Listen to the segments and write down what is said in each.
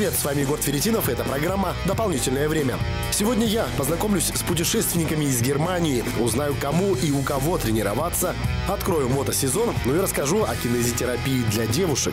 привет, с вами Егор Тверетинов, и это программа «Дополнительное время». Сегодня я познакомлюсь с путешественниками из Германии, узнаю, кому и у кого тренироваться, открою мотосезон, ну и расскажу о кинезитерапии для девушек.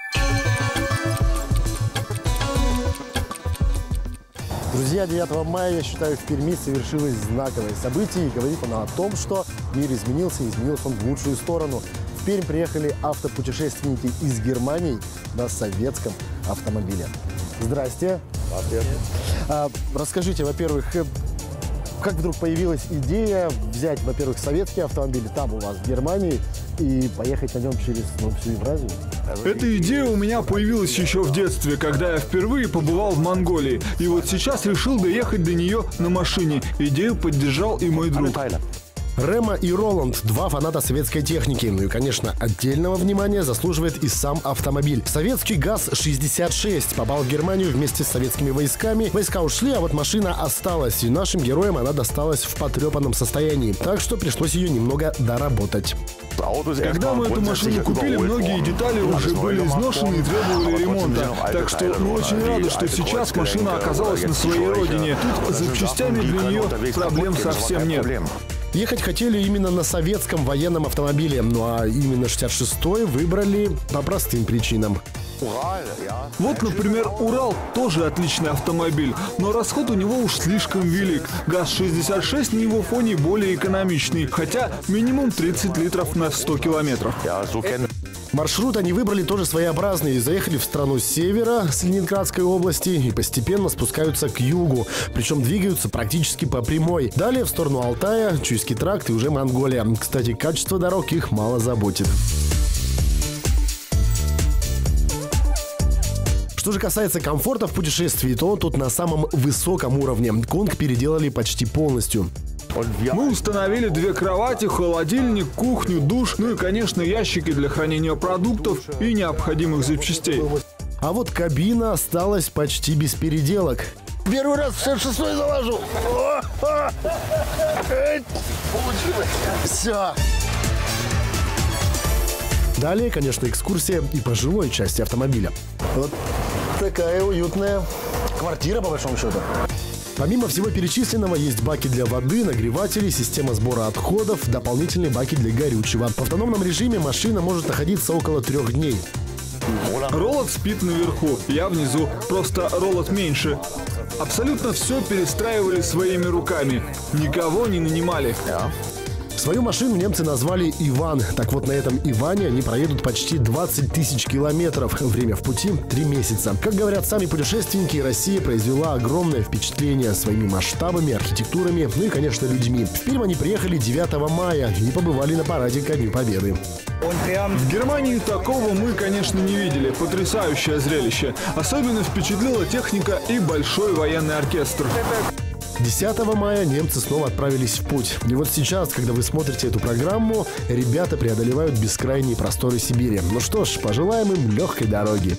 Друзья, 9 мая, я считаю, в Перми совершилось знаковое событие, и говорит оно о том, что мир изменился, и изменился он в лучшую сторону. В Пермь приехали автопутешественники из Германии на советском автомобиле. Здрасте. Расскажите, во-первых, как вдруг появилась идея взять, во-первых, советский автомобиль там у вас в Германии и поехать на нем через всю Евразию? Эта идея у меня появилась еще в детстве, когда я впервые побывал в Монголии. И вот сейчас решил доехать до нее на машине. Идею поддержал и мой друг. Рема и Роланд – два фаната советской техники. Ну и, конечно, отдельного внимания заслуживает и сам автомобиль. Советский ГАЗ-66 попал в Германию вместе с советскими войсками. Войска ушли, а вот машина осталась. И нашим героям она досталась в потрепанном состоянии. Так что пришлось ее немного доработать. Когда мы эту машину купили, многие детали уже были изношены и требовали ремонта. Так что мы очень рады, что сейчас машина оказалась на своей родине. Тут с запчастями для нее проблем совсем нет. Ехать хотели именно на советском военном автомобиле, ну а именно 66-й выбрали по простым причинам. Вот, например, Урал тоже отличный автомобиль, но расход у него уж слишком велик. ГАЗ-66 на его фоне более экономичный, хотя минимум 30 литров на 100 километров. Маршрут они выбрали тоже своеобразный. Заехали в страну с севера, с Ленинградской области, и постепенно спускаются к югу. Причем двигаются практически по прямой. Далее в сторону Алтая, Чуйский тракт и уже Монголия. Кстати, качество дорог их мало заботит. Что же касается комфорта в путешествии, то он тут на самом высоком уровне. Конг переделали почти полностью. Мы установили 2 кровати, холодильник, кухню, душ, ну и, конечно, ящики для хранения продуктов и необходимых запчастей. А вот кабина осталась почти без переделок. Первый раз в 66-й завожу. Получилось. Все. Далее, конечно, экскурсия и по жилой части автомобиля. Вот такая уютная квартира, по большому счету. Помимо всего перечисленного, есть баки для воды, нагреватели, система сбора отходов, дополнительные баки для горючего. В автономном режиме машина может находиться около 3 дней. Роланд спит наверху, я внизу, просто Роланд меньше. Абсолютно все перестраивали своими руками, никого не нанимали. Свою машину немцы назвали «Иван». Так вот, на этом «Иване» они проедут почти 20 тысяч километров. Время в пути – 3 месяца. Как говорят сами путешественники, Россия произвела огромное впечатление своими масштабами, архитектурами, ну и, конечно, людьми. В Пермь они приехали 9 мая и побывали на параде ко Дню Победы. В Германии такого мы, конечно, не видели. Потрясающее зрелище. Особенно впечатлила техника и большой военный оркестр. 10 мая немцы снова отправились в путь. И вот сейчас, когда вы смотрите эту программу, ребята преодолевают бескрайние просторы Сибири. Ну что ж, пожелаем им легкой дороги.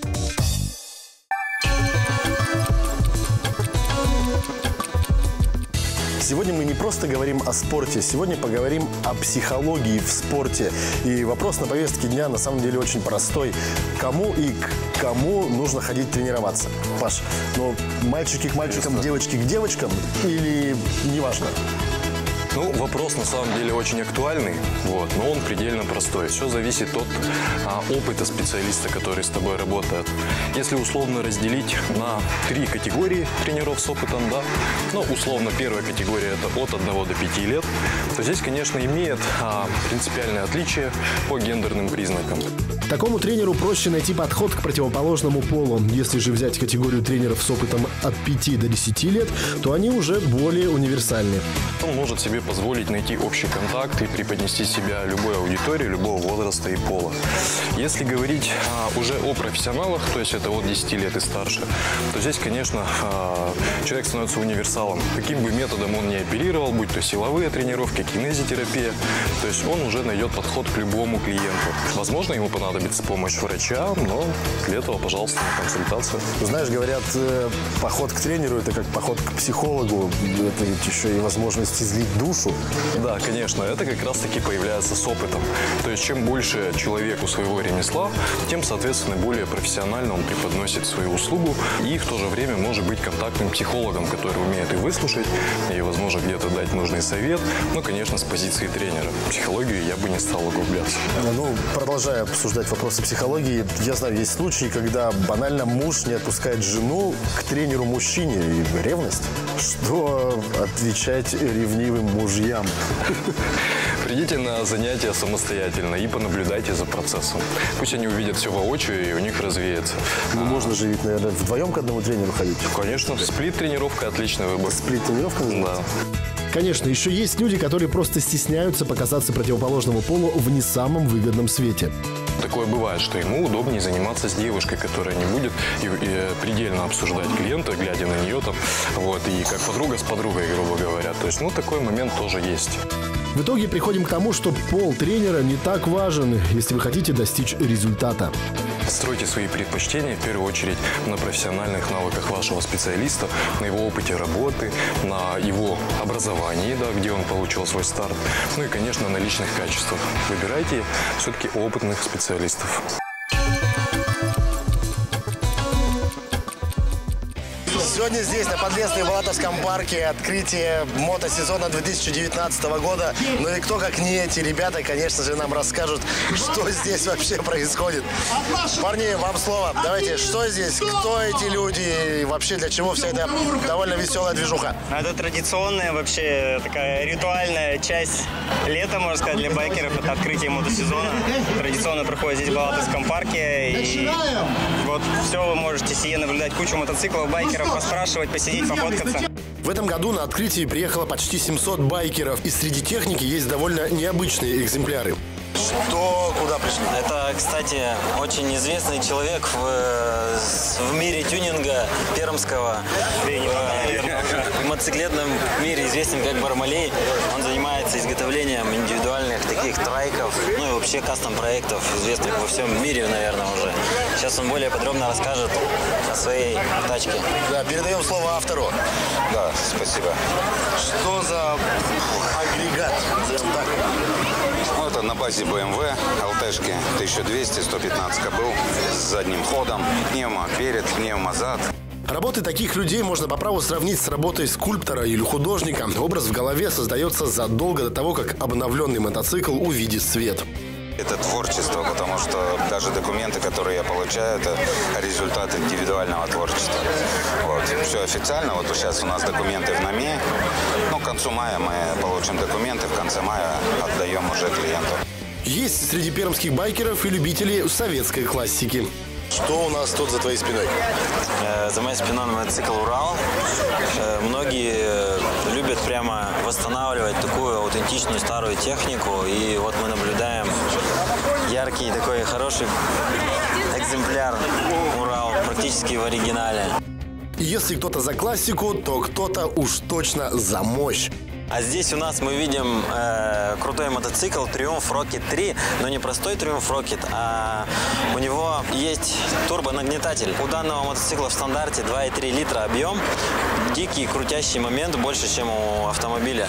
Сегодня мы не просто говорим о спорте, сегодня поговорим о психологии в спорте. И вопрос на повестке дня на самом деле очень простой. Кому и к кому нужно ходить тренироваться? Паш, ну мальчики к мальчикам, девочки к девочкам или неважно? Ну, вопрос на самом деле очень актуальный, но он предельно простой. Все зависит от опыта специалиста, который с тобой работает. Если условно разделить на 3 категории тренеров с опытом, условно первая категория – это от 1 до 5 лет, то здесь, конечно, имеет принципиальное отличие по гендерным признакам. Такому тренеру проще найти подход к противоположному полу. Если же взять категорию тренеров с опытом от 5 до 10 лет, то они уже более универсальны. Он может себе позволить найти общий контакт и преподнести себя любой аудитории, любого возраста и пола. Если говорить уже о профессионалах, то есть это от 10 лет и старше, то здесь, конечно, человек становится универсалом. Каким бы методом он ни оперировал, будь то силовые тренировки, кинезитерапия, то есть он уже найдет подход к любому клиенту. Возможно, ему понадобится понадобится помощь врача, но для этого, пожалуйста, консультация. Знаешь, говорят, поход к тренеру – это как поход к психологу. Это ведь еще и возможность излить душу. Да, конечно, это как раз-таки появляется с опытом. То есть, чем больше человеку своего ремесла, тем, соответственно, более профессионально он преподносит свою услугу и в то же время может быть контактным психологом, который умеет и выслушать, и, возможно, где-то дать нужный совет. Но, конечно, с позиции тренера. В психологию я бы не стал углубляться. Ну, продолжая обсуждать вопросы психологии, я знаю, есть случаи, когда банально муж не отпускает жену к тренеру-мужчине. И ревность. Что отвечать ревнивым мужьям? Придите на занятия самостоятельно и понаблюдайте за процессом. Пусть они увидят все воочию и у них развеется. Ну, можно же ведь, наверное, вдвоем к одному тренеру ходить. Конечно, сплит-тренировка – отличный выбор. Сплит-тренировка? Да. Конечно, еще есть люди, которые просто стесняются показаться противоположному полу в не самом выгодном свете. Такое бывает, что ему удобнее заниматься с девушкой, которая не будет и предельно обсуждать клиента, глядя на нее там, вот, и как подруга с подругой, грубо говоря. То есть, ну, такой момент тоже есть. В итоге приходим к тому, что пол тренера не так важен, если вы хотите достичь результата. Стройте свои предпочтения в первую очередь на профессиональных навыках вашего специалиста, на его опыте работы, на его образовании, да, где он получил свой старт, ну и, конечно, на личных качествах. Выбирайте все-таки опытных специалистов. Сегодня здесь, на Подлесной Балатовском парке, открытие мотосезона 2019 года. Ну и кто, как не эти ребята, конечно же, нам расскажут, что здесь вообще происходит. Парни, вам слово. Давайте, что здесь, кто эти люди и вообще для чего вся эта довольно веселая движуха? Это традиционная, вообще такая ритуальная часть лета, можно сказать, для байкеров. Это открытие мотосезона. Традиционно проходит здесь в Балатовском парке. И вот все, вы можете сие наблюдать кучу мотоциклов, байкеров, поспрашивать, посидеть, пофоткаться. В этом году на открытие приехало почти 700 байкеров. И среди техники есть довольно необычные экземпляры. Что, куда пришли? Это, кстати, очень известный человек в мире тюнинга пермского. В мотоциклетном мире известен как Бармалей. Он занимается изготовлением индивидуальных таких трайков, ну и вообще кастом-проектов, известных во всем мире, наверное, уже. Сейчас он более подробно расскажет о своей тачке. Да, передаем слово автору. Да, спасибо. Что за агрегат? Так. Ну, это на базе BMW, ЛТшки 1200, 115 кобыл с задним ходом, пневмо перед, пневмо зад. Работы таких людей можно по праву сравнить с работой скульптора или художника. Образ в голове создается задолго до того, как обновленный мотоцикл увидит свет. Это творчество, потому что даже документы, которые я получаю, это результат индивидуального творчества. Вот. Все официально. Вот сейчас у нас документы в НАМИ. Ну, к концу мая мы получим документы, в конце мая отдаем уже клиенту. Есть среди пермских байкеров и любителей советской классики. Что у нас тут за твоей спиной? За моей спиной мотоцикл «Урал». Многие любят прямо восстанавливать такую аутентичную старую технику. И вот мы наблюдаем яркий такой хороший экземпляр «Урал», практически в оригинале. Если кто-то за классику, то кто-то уж точно за мощь. А здесь у нас мы видим крутой мотоцикл Triumph Rocket 3, но не простой Triumph Rocket, а у него есть турбонагнетатель. У данного мотоцикла в стандарте 2,3 литра объем, дикий крутящий момент больше, чем у автомобиля.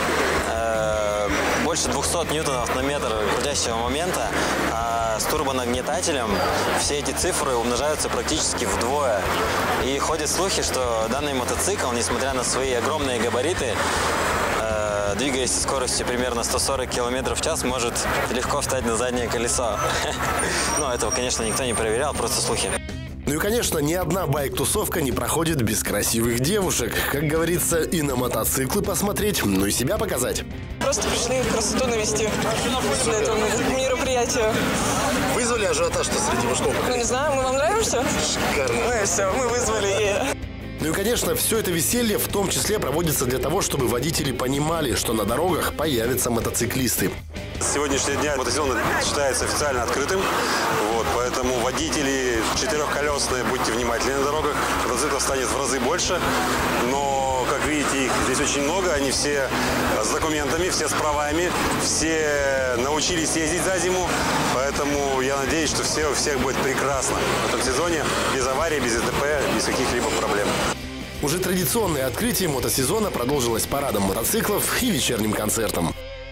Больше 200 ньютонов на метр крутящего момента, а с турбонагнетателем все эти цифры умножаются практически вдвое. И ходят слухи, что данный мотоцикл, несмотря на свои огромные габариты, двигаясь со скоростью примерно 140 км в час, может легко встать на заднее колесо. Но этого, конечно, никто не проверял, просто слухи. Ну и, конечно, ни одна байк-тусовка не проходит без красивых девушек. Как говорится, и на мотоциклы посмотреть, ну и себя показать. Просто пришли красоту навести для этого мероприятия. Вызвали ажиотаж среди мужиков? Ну, не знаю, мы вам нравимся? Шикарно. Ну и все, мы вызвали. Ну и, конечно, все это веселье в том числе проводится для того, чтобы водители понимали, что на дорогах появятся мотоциклисты. С сегодняшнего дня мотосезон считается официально открытым, вот, поэтому водители четырехколесные, будьте внимательны на дорогах, мотоциклов станет в разы больше, но, как Как видите, их здесь очень много. Они все с документами, все с правами, все научились ездить за зиму. Поэтому я надеюсь, что все у всех будет прекрасно в этом сезоне. Без аварий, без ДТП, без каких-либо проблем. Уже традиционное открытие мотосезона продолжилось парадом мотоциклов и вечерним концертом.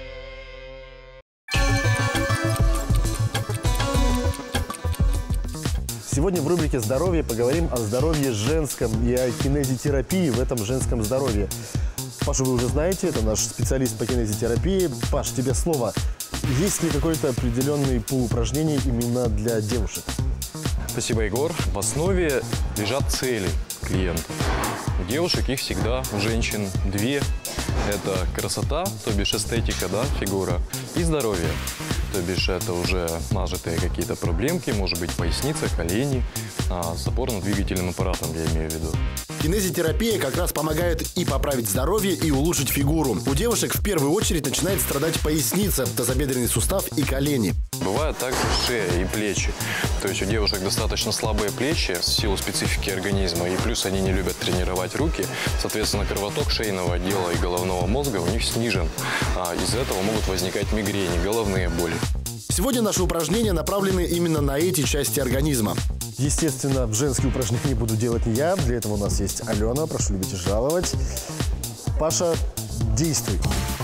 Сегодня в рубрике «Здоровье» поговорим о здоровье женском и о кинезитерапии в этом женском здоровье. Пашу вы уже знаете, это наш специалист по кинезитерапии. Паш, тебе слово. Есть ли какой-то определенный пул упражнений именно для девушек? Спасибо, Егор. В основе лежат цели клиента. У девушек их всегда, у женщин две. Это красота, то бишь эстетика, да, фигура, и здоровье. То бишь это уже нажитые какие-то проблемки, может быть поясница, колени, с опорно-двигательным аппаратом, я имею в виду. Кинезитерапия как раз помогает и поправить здоровье, и улучшить фигуру. У девушек в первую очередь начинает страдать поясница, тазобедренный сустав и колени. Бывает также шея и плечи. То есть у девушек достаточно слабые плечи в силу специфики организма, и плюс они не любят тренировать руки. Соответственно, кровоток шейного отдела и головного мозга у них снижен. Из-за этого могут возникать мигрени, головные боли. Сегодня наши упражнения направлены именно на эти части организма. Естественно, женские упражнения буду делать не я. Для этого у нас есть Алена. Прошу любить и жаловать. Паша, действуй.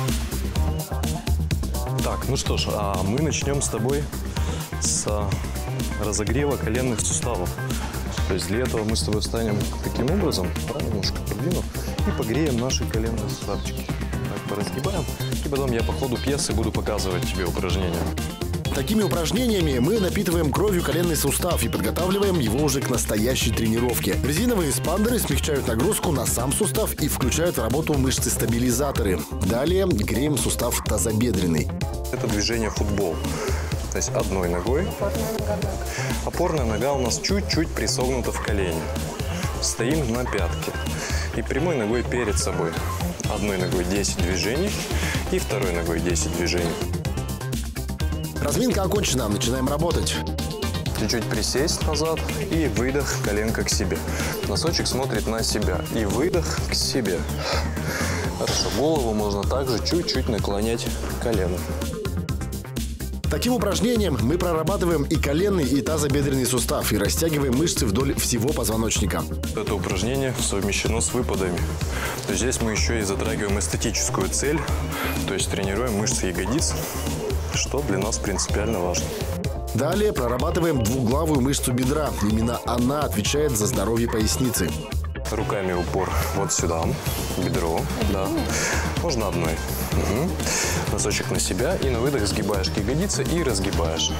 Так, ну что ж, мы начнем с тобой с разогрева коленных суставов. То есть для этого мы с тобой встанем таким образом, немножко продвину, и погреем наши коленные суставчики. Так, поразгибаем. И потом я по ходу пьесы буду показывать тебе упражнения. Такими упражнениями мы напитываем кровью коленный сустав и подготавливаем его уже к настоящей тренировке. Резиновые эспандеры смягчают нагрузку на сам сустав и включают в работу мышцы-стабилизаторы. Далее греем сустав тазобедренный. Это движение футбол. То есть одной ногой. Опорная нога у нас чуть-чуть присогнута в колени. Стоим на пятке. И прямой ногой перед собой. Одной ногой 10 движений и второй ногой 10 движений. Разминка окончена, начинаем работать. Чуть-чуть присесть назад и выдох, коленка к себе. Носочек смотрит на себя и выдох к себе. Хорошо, голову можно также чуть-чуть наклонять к колену. Таким упражнением мы прорабатываем и коленный, и тазобедренный сустав и растягиваем мышцы вдоль всего позвоночника. Это упражнение совмещено с выпадами. То есть здесь мы еще и затрагиваем эстетическую цель, то есть тренируем мышцы ягодиц, что для нас принципиально важно. Далее прорабатываем двуглавую мышцу бедра. Именно она отвечает за здоровье поясницы. Руками упор вот сюда, бедро, да. Можно одной. Угу. Носочек на себя и на выдох сгибаешь ягодицы и разгибаешь.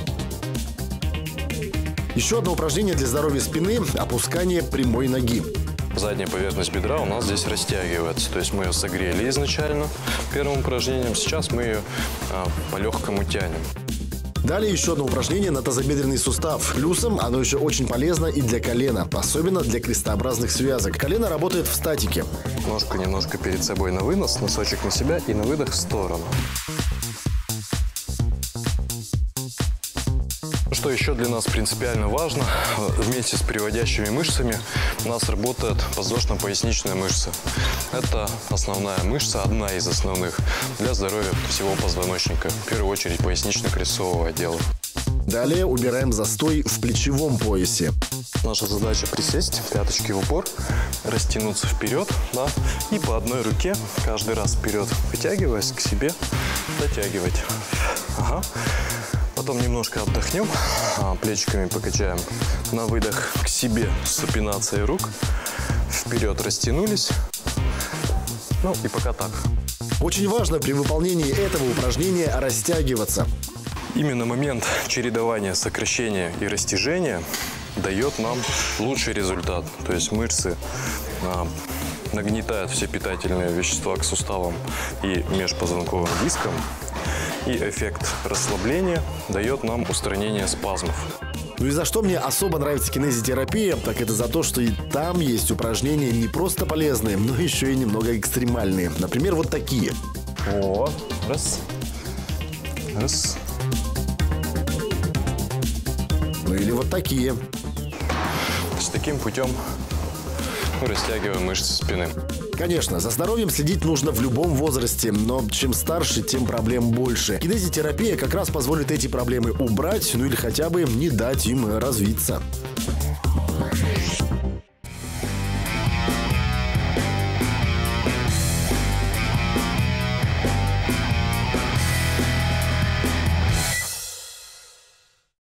Еще одно упражнение для здоровья спины – опускание прямой ноги. Задняя поверхность бедра у нас здесь растягивается. То есть мы ее согрели изначально первым упражнением. Сейчас мы ее по-легкому тянем. Далее еще одно упражнение на тазобедренный сустав. Плюсом оно еще очень полезно и для колена, особенно для крестообразных связок. Колено работает в статике. Ножку немножко перед собой на вынос, носочек на себя и на выдох в сторону. Что еще для нас принципиально важно, вместе с приводящими мышцами у нас работает подвздошно-поясничная мышца. Это основная мышца, одна из основных для здоровья всего позвоночника, в первую очередь пояснично-крестцового отдела. Далее убираем застой в плечевом поясе. Наша задача присесть, пяточки в упор, растянуться вперед, да, и по одной руке каждый раз вперед, вытягиваясь к себе, дотягивать. Ага. Потом немножко отдохнем, плечиками покачаем. На выдох к себе с супинацией рук. Вперед растянулись. Ну и пока так. Очень важно при выполнении этого упражнения растягиваться. Именно момент чередования сокращения и растяжения дает нам лучший результат. То есть мышцы нагнетают все питательные вещества к суставам и межпозвонковым дискам. И эффект расслабления дает нам устранение спазмов. Ну и за что мне особо нравится кинезитерапия, так это за то, что и там есть упражнения не просто полезные, но еще и немного экстремальные. Например, вот такие. О, раз. Раз. Ну или вот такие. С таким путем мы растягиваем мышцы спины. Конечно, за здоровьем следить нужно в любом возрасте, но чем старше, тем проблем больше. Кинезитерапия как раз позволит эти проблемы убрать, ну или хотя бы не дать им развиться.